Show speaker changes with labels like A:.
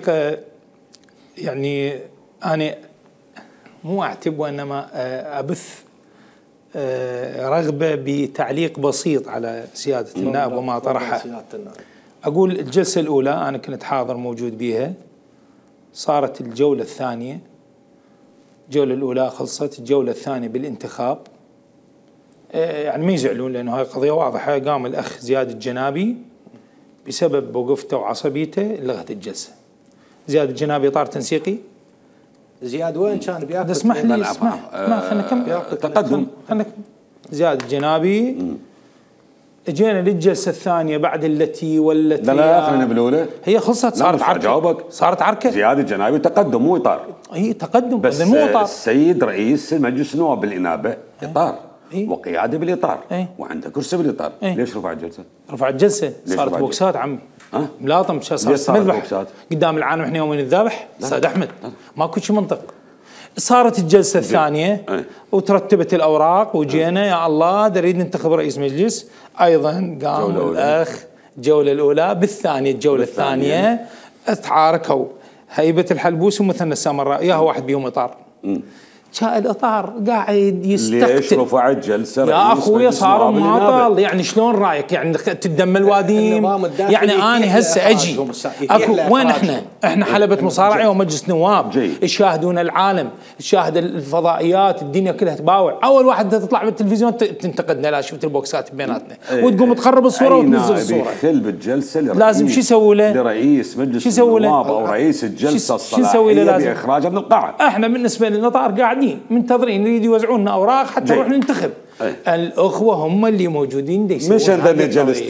A: يعني أنا مو أعتب وإنما أبث رغبة بتعليق بسيط على سيادة النائب وما طرحه. أقول الجلسة الأولى أنا كنت حاضر موجود بيها، صارت الجولة الثانية، الجولة الأولى خلصت، الجولة الثانية بالانتخاب. يعني ما يزعلون لأنه هاي قضية واضحة. قام الأخ زياد الجنابي بسبب وقفته وعصبيته لغت الجلسة. زياد الجنابي طار تنسيقي.
B: زياد وين كان بياكل؟
A: اسمح لي اسمح خلنا نكمل
C: تقدم.
A: زياد الجنابي اجينا للجلسه الثانيه بعد التي والتي
C: لا خلينا بالاولى.
A: هي خلصت، صارت عركه.
C: جاوبك.
A: صارت عركه.
C: زياد الجنابي تقدم مو اطار.
A: اي تقدم
C: بس
A: مو اطار.
C: السيد رئيس مجلس النواب بالانابه اطار وقياده بالاطار وعنده كرسي بالاطار. ليش رفع الجلسه؟
A: رفع الجلسه صارت بوكسات عمي. ملاطم صارت مذبح قدام العالم. احنا يومين الذبح استاذ احمد ماكو شي منطق. صارت الجلسه الثانيه وترتبت الاوراق وجينا يا الله نريد ننتخب رئيس مجلس. ايضا قام الاخ الجوله الاولى بالثانيه الجوله الثانيه اتعاركوا هيبه الحلبوس ومثنى السامراء يا واحد بيهم اطار. جاء الاطار قاعد يستقتل.
C: ليش رفع الجلسه
A: يا اخوي؟ صار معطل. يعني شلون رايك؟ يعني تدم الواديم. يعني انا هسه اجي اكو وين احنا حلبة مصارعه ومجلس نواب يشاهدون العالم، تشاهد الفضائيات، الدنيا كلها تباوع. اول واحد تطلع بالتلفزيون تنتقدنا. لا شفت البوكسات بيناتنا وتقوم تخرب الصوره وتنزل الصوره.
C: يخل بالجلسه
A: لازم شو يسوي له؟
C: لرئيس مجلس النواب او رئيس الجلسه الصلاحيه باخراجه من القاعه.
A: احنا بالنسبه للنطار قاعدين منتظرين يريد يوزعون اوراق حتى نروح ننتخب. الاخوه هم اللي موجودين
C: مش هذا الجلسه.